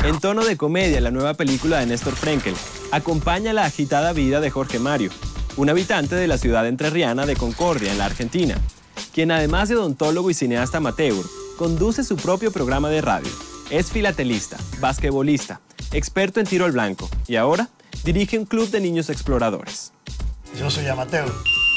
En tono de comedia, la nueva película de Néstor Frenkel acompaña la agitada vida de Jorge Mario, un habitante de la ciudad entrerriana de Concordia, en la Argentina, quien además de odontólogo y cineasta amateur, conduce su propio programa de radio. Es filatelista, basquetbolista, experto en tiro al blanco y ahora dirige un club de niños exploradores. Yo soy amateur.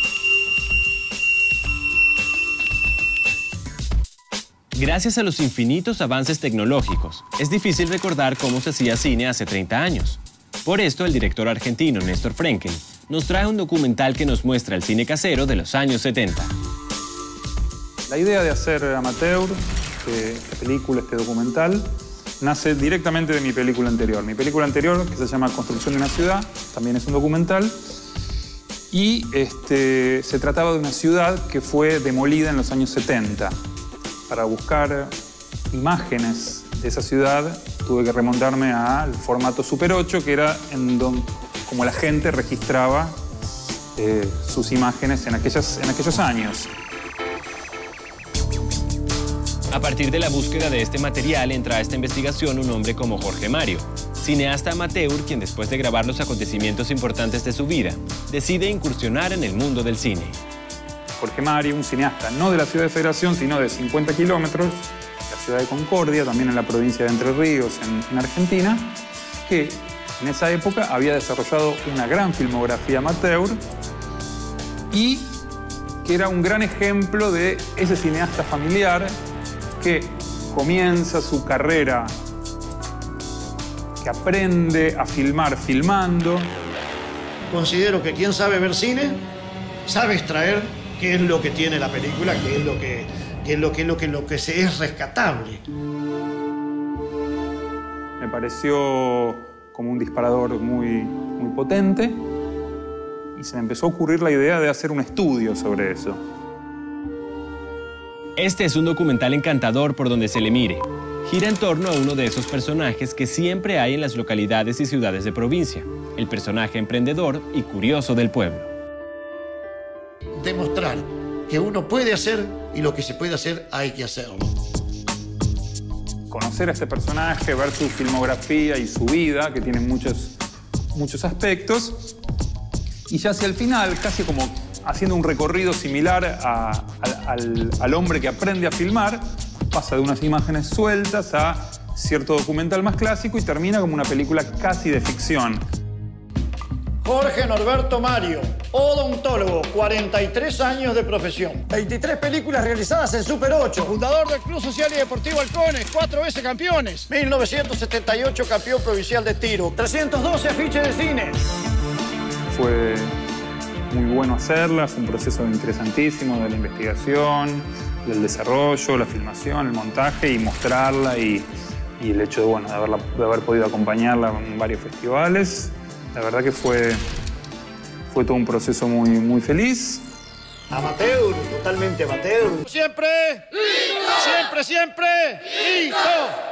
Gracias a los infinitos avances tecnológicos, es difícil recordar cómo se hacía cine hace 30 años. Por esto, el director argentino Néstor Frenkel nos trae un documental que nos muestra el cine casero de los años 70. La idea de hacer amateur, esta película, este documental, nace directamente de mi película anterior. Mi película anterior, que se llama Construcción de una ciudad, también es un documental. Y se trataba de una ciudad que fue demolida en los años 70. Para buscar imágenes de esa ciudad, tuve que remontarme al formato Super 8, que era como la gente registraba sus imágenes en aquellos años. A partir de la búsqueda de este material, entra a esta investigación un hombre como Jorge Mario, cineasta amateur quien después de grabar los acontecimientos importantes de su vida, decide incursionar en el mundo del cine. Jorge Mario, un cineasta no de la ciudad de Federación, sino de 50 kilómetros, la ciudad de Concordia, también en la provincia de Entre Ríos, en Argentina, que en esa época había desarrollado una gran filmografía amateur y que era un gran ejemplo de ese cineasta familiar que comienza su carrera, que aprende a filmar filmando. Considero que quien sabe ver cine, sabe extraer qué es lo que tiene la película, qué es lo que se es rescatable. Me pareció como un disparador muy potente y se me empezó a ocurrir la idea de hacer un estudio sobre eso. Este es un documental encantador por donde se le mire. Gira en torno a uno de esos personajes que siempre hay en las localidades y ciudades de provincia, el personaje emprendedor y curioso del pueblo. Demostrar que uno puede hacer y lo que se puede hacer hay que hacerlo. Conocer a este personaje, ver su filmografía y su vida, que tiene muchos aspectos, y ya hacia el final, casi como haciendo un recorrido similar al hombre que aprende a filmar, pasa de unas imágenes sueltas a cierto documental más clásico y termina como una película casi de ficción. Jorge Norberto Mario, odontólogo, 43 años de profesión. 23 películas realizadas en Super 8. Fundador del Club Social y Deportivo Halcones, 4 veces campeones. 1978 campeón provincial de tiro. 312 afiches de cine. Fue Muy bueno hacerla, fue un proceso interesantísimo de la investigación, del desarrollo, la filmación, el montaje y mostrarla y el hecho de haber podido acompañarla en varios festivales. La verdad que fue todo un proceso muy feliz. Amateur, totalmente amateur. Siempre, ¡listo! Siempre, ¡listo!